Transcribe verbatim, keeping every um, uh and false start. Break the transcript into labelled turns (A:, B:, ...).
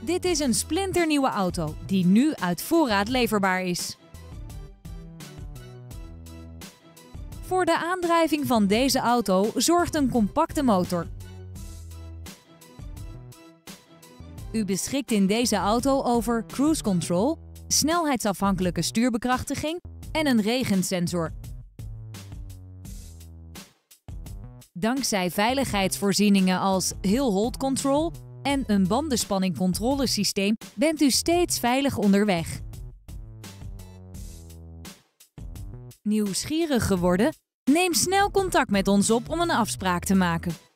A: Dit is een splinternieuwe auto die nu uit voorraad leverbaar is. Voor de aandrijving van deze auto zorgt een compacte motor. U beschikt in deze auto over cruise control, snelheidsafhankelijke stuurbekrachtiging en een regensensor. Dankzij veiligheidsvoorzieningen als hill hold control en een bandenspanningcontrolesysteem bent u steeds veilig onderweg. Nieuwsgierig geworden? Neem snel contact met ons op om een afspraak te maken.